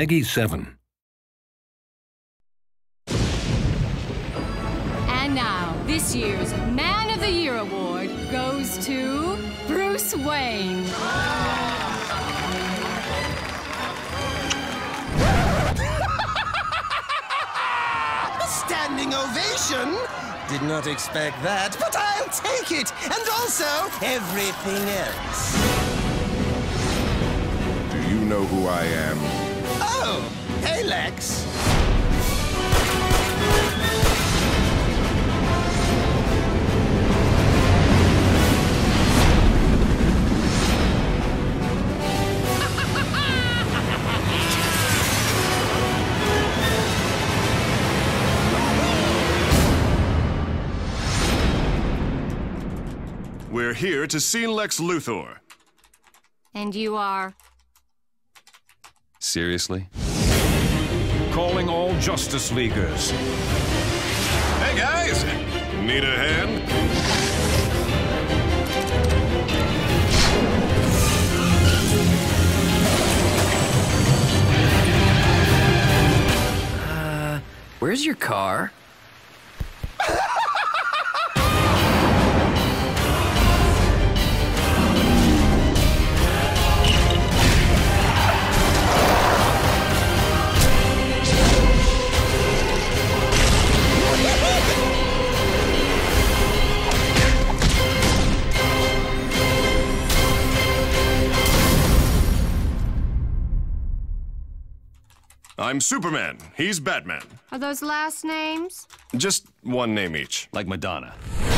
Peggy 7. And now, this year's Man of the Year award goes to Bruce Wayne. A standing ovation? Did not expect that, but I'll take it, and also everything else. Do you know who I am? Oh, hey, Lex. We're here to see Lex Luthor. And you are? Seriously? Calling all Justice Leaguers. Hey, guys! Need a hand? Where's your car? I'm Superman. He's Batman. Are those last names? Just one name each. Like Madonna.